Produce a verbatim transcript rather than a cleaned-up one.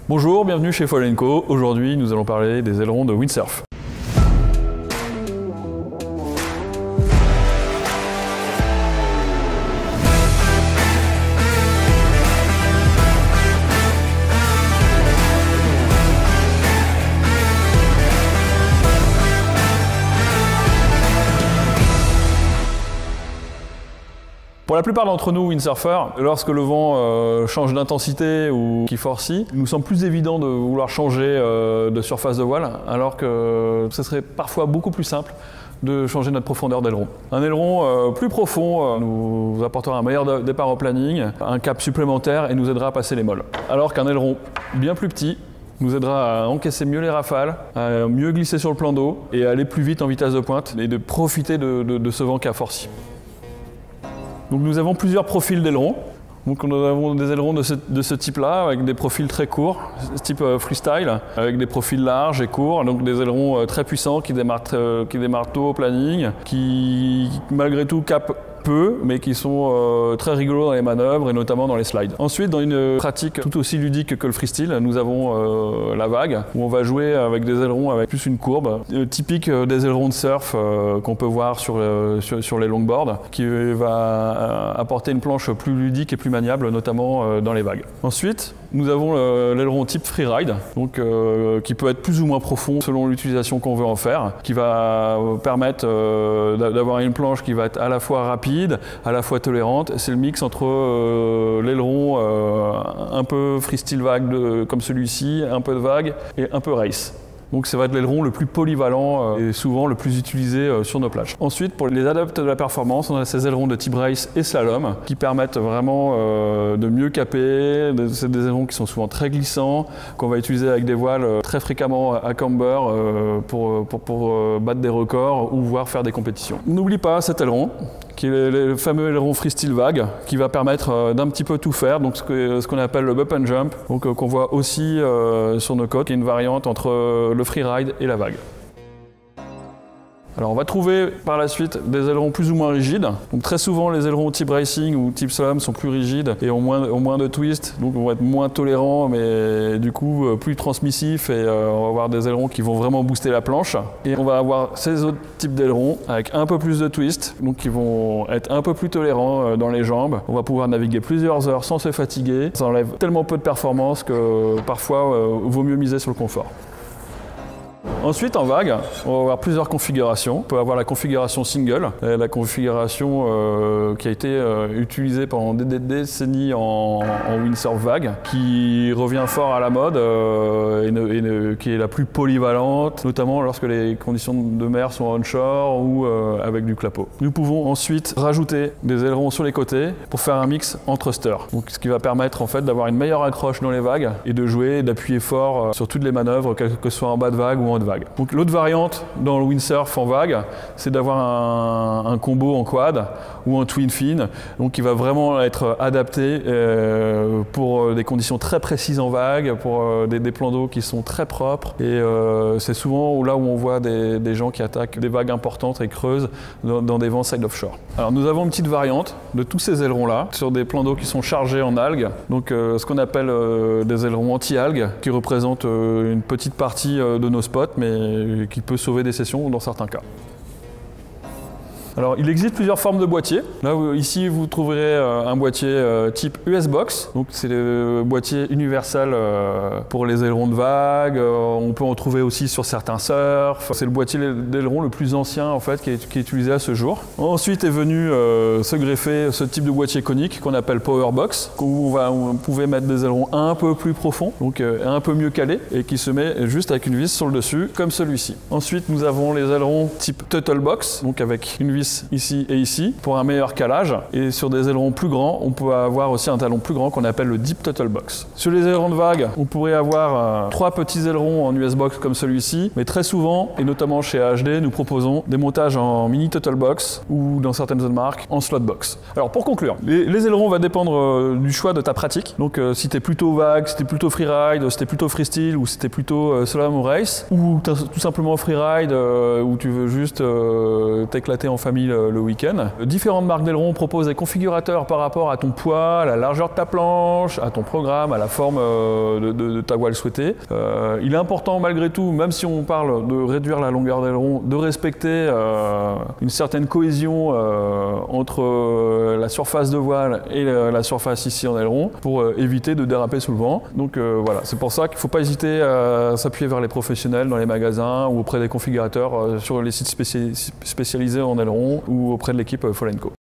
Bonjour, bienvenue chez Foil and Co. Aujourd'hui, nous allons parler des ailerons de windsurf. Pour la plupart d'entre nous, windsurfers, lorsque le vent euh, change d'intensité ou qu'il forcit, il nous semble plus évident de vouloir changer euh, de surface de voile, alors que ce serait parfois beaucoup plus simple de changer notre profondeur d'aileron. Un aileron euh, plus profond euh, nous apportera un meilleur départ au planning, un cap supplémentaire et nous aidera à passer les molles. Alors qu'un aileron bien plus petit nous aidera à encaisser mieux les rafales, à mieux glisser sur le plan d'eau et à aller plus vite en vitesse de pointe et de profiter de, de, de ce vent qui a forci. Donc nous avons plusieurs profils d'ailerons. Donc nous avons des ailerons de ce, de ce type-là, avec des profils très courts, type euh, freestyle, avec des profils larges et courts, donc des ailerons euh, très puissants qui démarrent, euh, qui démarrent tôt au planning, qui malgré tout capent peu, mais qui sont euh, très rigolos dans les manœuvres et notamment dans les slides. Ensuite, dans une pratique tout aussi ludique que le freestyle, nous avons euh, la vague, où on va jouer avec des ailerons avec plus une courbe, euh, typique des ailerons de surf euh, qu'on peut voir sur, euh, sur, sur les longboards, qui va euh, apporter une planche plus ludique et plus maniable, notamment euh, dans les vagues. Ensuite, nous avons euh, l'aileron type freeride, donc, euh, qui peut être plus ou moins profond selon l'utilisation qu'on veut en faire, qui va euh, permettre euh, d'avoir une planche qui va être à la fois rapide, à la fois tolérante. C'est le mix entre euh, l'aileron euh, un peu freestyle vague de, comme celui-ci, un peu de vague et un peu race. Donc ça va être l'aileron le plus polyvalent euh, et souvent le plus utilisé euh, sur nos plages. Ensuite, pour les adeptes de la performance, on a ces ailerons de type race et slalom qui permettent vraiment euh, de mieux caper. C'est des ailerons qui sont souvent très glissants, qu'on va utiliser avec des voiles euh, très fréquemment à camber euh, pour, pour, pour euh, battre des records ou voire faire des compétitions. N'oublie pas cet aileron, qui est le fameux aileron freestyle vague, qui va permettre euh, d'un petit peu tout faire, donc ce qu'on ce qu'on appelle le bump and jump, donc euh, qu'on voit aussi euh, sur nos côtes, qui est une variante entre euh, le freeride et la vague. Alors on va trouver par la suite des ailerons plus ou moins rigides. Donc très souvent les ailerons type racing ou type slalom sont plus rigides et ont moins, ont moins de twist, donc on va être moins tolérants mais du coup plus transmissifs et euh, on va avoir des ailerons qui vont vraiment booster la planche. Et on va avoir ces autres types d'ailerons avec un peu plus de twist, donc qui vont être un peu plus tolérants euh, dans les jambes. On va pouvoir naviguer plusieurs heures sans se fatiguer. Ça enlève tellement peu de performance que parfois euh, vaut mieux miser sur le confort. Ensuite, en vague, on va avoir plusieurs configurations. On peut avoir la configuration single, la configuration euh, qui a été euh, utilisée pendant des décennies en, en windsurf vague, qui revient fort à la mode euh, et, ne, et ne, qui est la plus polyvalente, notamment lorsque les conditions de mer sont onshore ou euh, avec du clapot. Nous pouvons ensuite rajouter des ailerons sur les côtés pour faire un mix en thruster, donc ce qui va permettre en fait d'avoir une meilleure accroche dans les vagues et de jouer et d'appuyer fort euh, sur toutes les manœuvres, quel que ce soit en bas de vague ou en haut de vague. Donc l'autre variante dans le windsurf en vague, c'est d'avoir un, un combo en quad ou en twin fin, donc qui va vraiment être adapté euh, pour des conditions très précises en vague, pour euh, des, des plans d'eau qui sont très propres. Et euh, c'est souvent là où on voit des, des gens qui attaquent des vagues importantes et creuses dans, dans des vents side offshore. Alors nous avons une petite variante de tous ces ailerons-là sur des plans d'eau qui sont chargés en algues, donc euh, ce qu'on appelle euh, des ailerons anti-algues, qui représentent euh, une petite partie euh, de nos spots, mais qui peut sauver des sessions dans certains cas. Alors, il existe plusieurs formes de boîtiers. Là, ici, vous trouverez un boîtier type U S Box. Donc, c'est le boîtier universel pour les ailerons de vague. On peut en trouver aussi sur certains surfs. C'est le boîtier d'aileron le plus ancien, en fait, qui est, qui est utilisé à ce jour. Ensuite est venu euh, se greffer ce type de boîtier conique qu'on appelle Power Box, où on, va, on pouvait mettre des ailerons un peu plus profonds, donc euh, un peu mieux calés, et qui se met juste avec une vis sur le dessus, comme celui-ci. Ensuite, nous avons les ailerons type Tuttle Box, donc avec une vis ici et ici pour un meilleur calage, et sur des ailerons plus grands on peut avoir aussi un talon plus grand qu'on appelle le Deep Tuttle Box. Sur les ailerons de vague on pourrait avoir euh, trois petits ailerons en U S Box comme celui-ci, mais très souvent et notamment chez A H D nous proposons des montages en mini Tuttle Box ou dans certaines autres marques en Slot Box. Alors pour conclure, les, les ailerons vont dépendre euh, du choix de ta pratique, donc euh, si tu es plutôt vague, si tu es plutôt freeride, si tu es plutôt freestyle ou si tu es plutôt euh, slalom ou race, ou tout simplement freeride euh, où tu veux juste euh, t'éclater en famille mis le, le week-end. Différentes marques d'ailerons proposent des configurateurs par rapport à ton poids, à la largeur de ta planche, à ton programme, à la forme euh, de, de, de ta voile souhaitée. Euh, il est important malgré tout, même si on parle de réduire la longueur d'aileron, de respecter euh, une certaine cohésion euh, entre euh, la surface de voile et la, la surface ici en aileron pour euh, éviter de déraper sous le vent. Donc euh, voilà, c'est pour ça qu'il ne faut pas hésiter à s'appuyer vers les professionnels dans les magasins ou auprès des configurateurs euh, sur les sites spécialisés en aileron ou auprès de l'équipe Fall and Co.